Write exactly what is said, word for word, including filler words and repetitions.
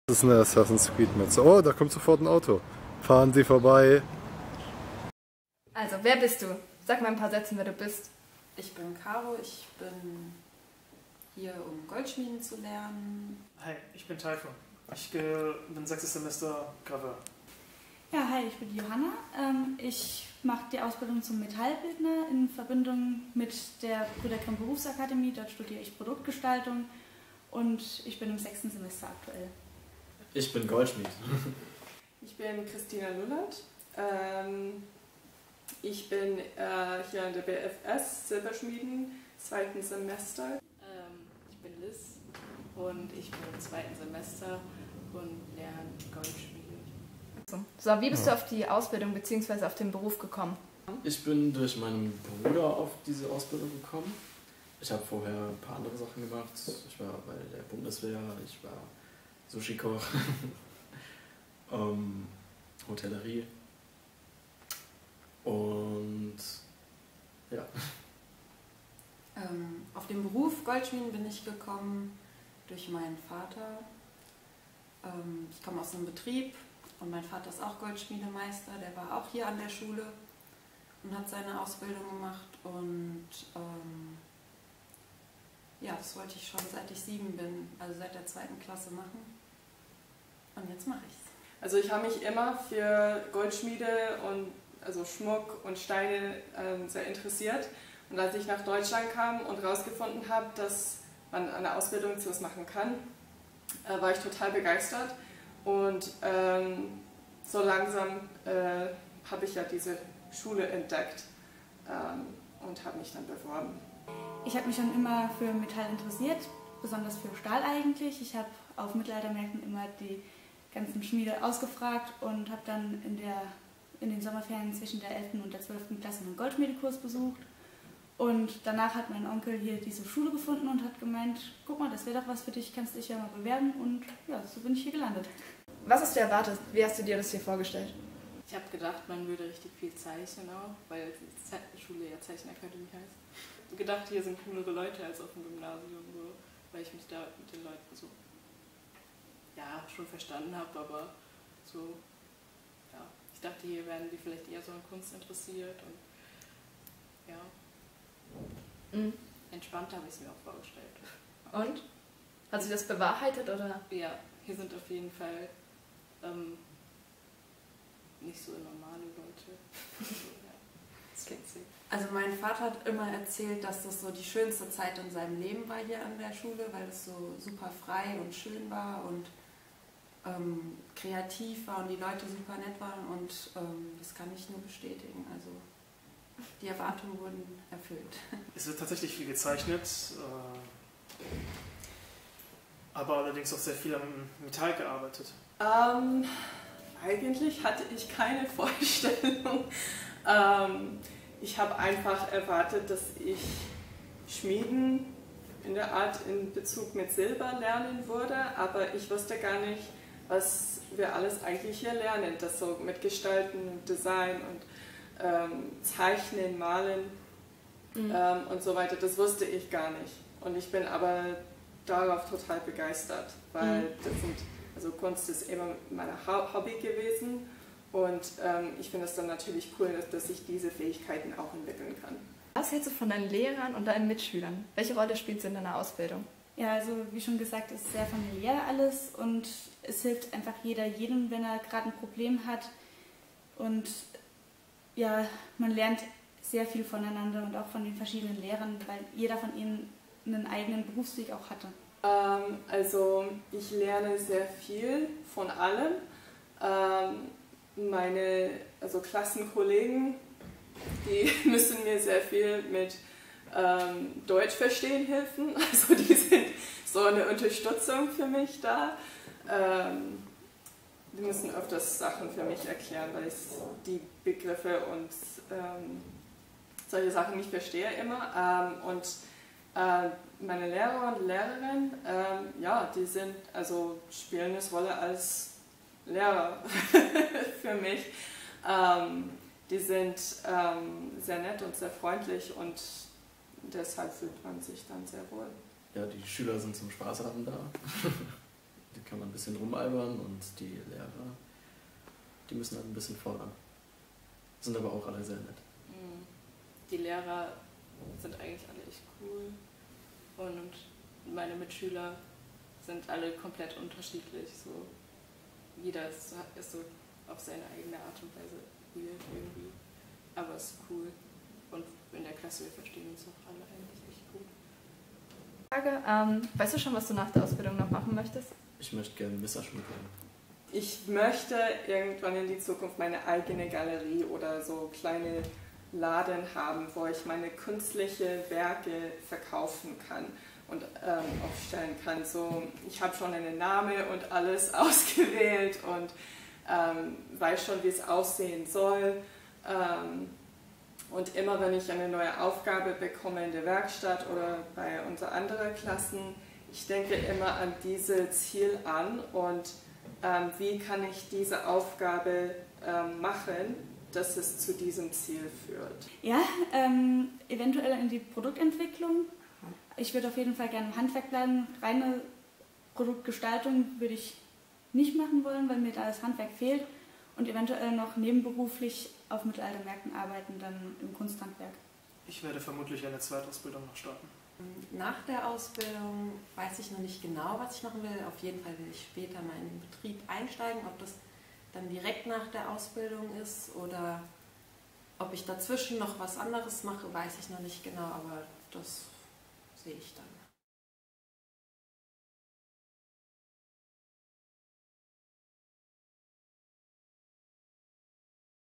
Das ist eine Assassin's Creed Mütze. Oh, da kommt sofort ein Auto. Fahren Sie vorbei. Also, wer bist du? Sag mal ein paar Sätze, wer du bist. Ich bin Caro, ich bin hier, um Goldschmieden zu lernen. Hi, ich bin Taifun. Ich bin sechstes Semester Graveur. Ja, hi, ich bin Johanna. Ich mache die Ausbildung zum Metallbildner in Verbindung mit der Brüder Grimm Berufsakademie. Dort studiere ich Produktgestaltung und ich bin im sechsten Semester aktuell. Ich bin Goldschmied. Ich bin Christina Lullert. Ähm, ich bin äh, hier an der B F S Silberschmieden, zweiten Semester. Ähm, ich bin Liz und ich bin im zweiten Semester und lerne Goldschmiede. So, wie bist du auf die Ausbildung bzw. auf den Beruf gekommen? Ich bin durch meinen Bruder auf diese Ausbildung gekommen. Ich habe vorher ein paar andere Sachen gemacht. Ich war bei der Bundeswehr, ich war Sushi-Koch, ähm, Hotellerie und ja. Ähm, auf den Beruf Goldschmieden bin ich gekommen durch meinen Vater. Ähm, ich komme aus einem Betrieb. Und mein Vater ist auch Goldschmiedemeister, der war auch hier an der Schule und hat seine Ausbildung gemacht. Und ähm, ja, das wollte ich schon seit ich sieben bin, also seit der zweiten Klasse machen. Und jetzt mache ich es. Also ich habe mich immer für Goldschmiede und also Schmuck und Steine ähm, sehr interessiert. Und als ich nach Deutschland kam und herausgefunden habe, dass man eine Ausbildung zu was machen kann, äh, war ich total begeistert. Und ähm, so langsam äh, habe ich ja diese Schule entdeckt ähm, und habe mich dann beworben. Ich habe mich schon immer für Metall interessiert, besonders für Stahl eigentlich. Ich habe auf Mittelaltermärkten immer die ganzen Schmiede ausgefragt und habe dann in, der, in den Sommerferien zwischen der elften und der zwölften Klasse einen Goldschmiedekurs besucht. Und danach hat mein Onkel hier diese Schule gefunden und hat gemeint, guck mal, das wäre doch was für dich, kannst dich ja mal bewerben. Und ja, so bin ich hier gelandet. Was hast du erwartet? Wie hast du dir das hier vorgestellt? Ich habe gedacht, man würde richtig viel zeichnen auch, weil die Schule ja Zeichenakademie heißt. Ich habe gedacht, hier sind coolere Leute als auf dem Gymnasium, so, weil ich mich da mit den Leuten so ja, schon verstanden habe, aber so, ja, ich dachte, hier werden die vielleicht eher so an Kunst interessiert und ja. Mhm. Entspannter habe ich es mir auch vorgestellt. Und? Hat sich das bewahrheitet, oder? Ja, hier sind auf jeden Fall ähm, nicht so normale Leute. Ja, das klingt sehr. Also mein Vater hat immer erzählt, dass das so die schönste Zeit in seinem Leben war hier an der Schule, weil es so super frei und schön war und ähm, kreativ war und die Leute super nett waren und ähm, das kann ich nur bestätigen. Also die Erwartungen wurden erfüllt. Es wird tatsächlich viel gezeichnet, äh, aber allerdings auch sehr viel am Metall gearbeitet. Ähm, eigentlich hatte ich keine Vorstellung. Ähm, ich habe einfach erwartet, dass ich Schmieden in der Art in Bezug mit Silber lernen würde, aber ich wusste gar nicht, was wir alles eigentlich hier lernen. Das so mit Gestalten, Design und ähm, Zeichnen, Malen mhm. ähm, und so weiter. Das wusste ich gar nicht. Und ich bin aber darauf total begeistert, weil mhm. das sind, also Kunst ist immer mein Hobby gewesen und ähm, ich finde es dann natürlich cool, dass, dass ich diese Fähigkeiten auch entwickeln kann. Was hältst du von deinen Lehrern und deinen Mitschülern? Welche Rolle spielt sie in deiner Ausbildung? Ja, also wie schon gesagt, ist sehr familiär alles und es hilft einfach jeder jedem, wenn er gerade ein Problem hat. Und ja, man lernt sehr viel voneinander und auch von den verschiedenen Lehrern, weil jeder von ihnen einen eigenen Berufsweg auch hatte. Ähm, also ich lerne sehr viel von allem. Ähm, meine also Klassenkollegen, die müssen mir sehr viel mit ähm, Deutsch verstehen helfen. Also die sind so eine Unterstützung für mich da. Ähm, die müssen öfters Sachen für mich erklären, weil ich die Begriffe und ähm, solche Sachen nicht verstehe immer. Ähm, und äh, meine Lehrer und Lehrerinnen, ähm, ja, die sind, also spielen eine Rolle als Lehrer für mich. Ähm, die sind ähm, sehr nett und sehr freundlich und deshalb fühlt man sich dann sehr wohl. Ja, die Schüler sind zum Spaß haben da. Da kann man ein bisschen rumalbern und die Lehrer, die müssen halt ein bisschen fordern. Sind aber auch alle sehr nett. Die Lehrer sind eigentlich alle echt cool und meine Mitschüler sind alle komplett unterschiedlich. So. Jeder ist, ist so auf seine eigene Art und Weise weird irgendwie, aber es ist cool. Und in der Klasse, wir verstehen uns auch alle eigentlich echt gut. Frage, ähm, weißt du schon, was du nach der Ausbildung noch machen möchtest? Ich möchte gerne Messerschmied werden. Ich möchte irgendwann in die Zukunft meine eigene Galerie oder so kleine Laden haben, wo ich meine künstliche Werke verkaufen kann und ähm, aufstellen kann. So, ich habe schon einen Namen und alles ausgewählt und ähm, weiß schon, wie es aussehen soll. Ähm, und immer wenn ich eine neue Aufgabe bekomme in der Werkstatt oder bei unseren anderen Klassen, ich denke immer an dieses Ziel an und ähm, wie kann ich diese Aufgabe ähm, machen, dass es zu diesem Ziel führt. Ja, ähm, eventuell in die Produktentwicklung. Ich würde auf jeden Fall gerne im Handwerk bleiben. Reine Produktgestaltung würde ich nicht machen wollen, weil mir da das Handwerk fehlt. Und eventuell noch nebenberuflich auf Mittelaltermärkten arbeiten, dann im Kunsthandwerk. Ich werde vermutlich eine Zweitausbildung noch starten. Nach der Ausbildung weiß ich noch nicht genau, was ich machen will. Auf jeden Fall will ich später mal in den Betrieb einsteigen, ob das dann direkt nach der Ausbildung ist oder ob ich dazwischen noch was anderes mache, weiß ich noch nicht genau, aber das sehe ich dann.